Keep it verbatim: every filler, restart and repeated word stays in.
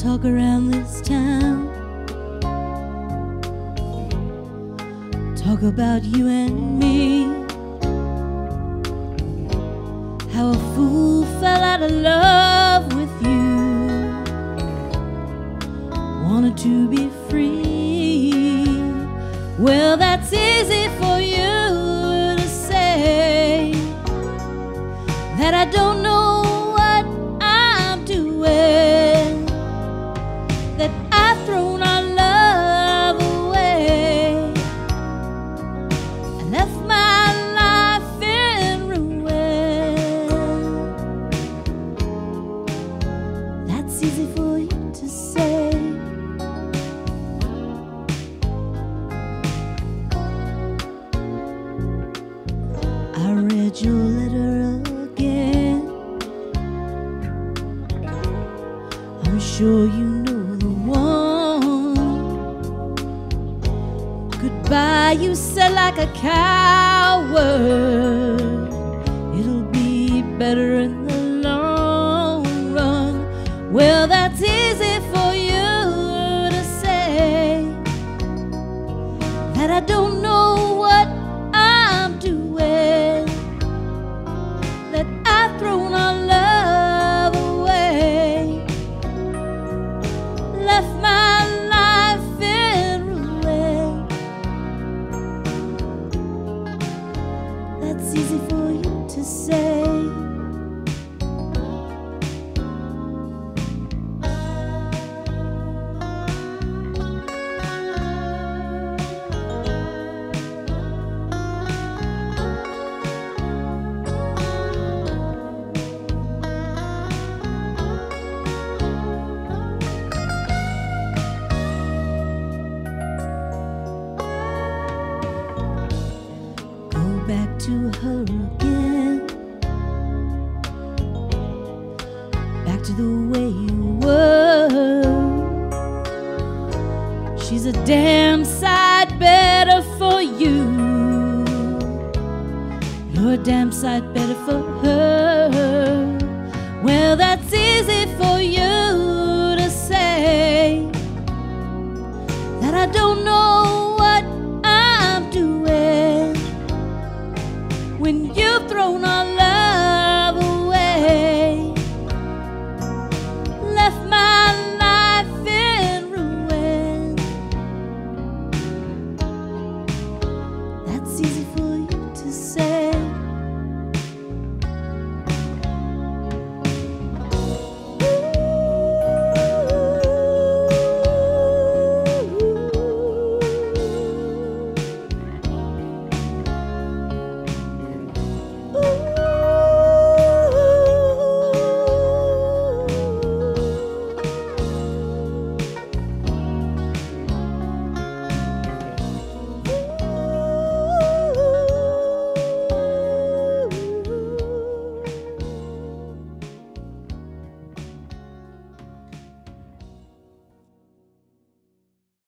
talk around this town. Talk about you and me, how a fool fell out of love with you, wanted to be free. Well, that's easy for you to say, that I don't know what I'm doing, that I've thrown our love away, I left my life in ruin. That's easy for you to say. I read your letter again. I'm sure you know the one. Goodbye, you said like a coward. It'll be better in the long run. Well, that's easy for you to say, that I don't know what I'm doing, that I've thrown our love away, left my life in ruin. That's easy for you to say. Back to her again, back to the way you were. She's a damn sight better for you, you're a damn sight better for her. Well, that's easy for you to say, that I don't know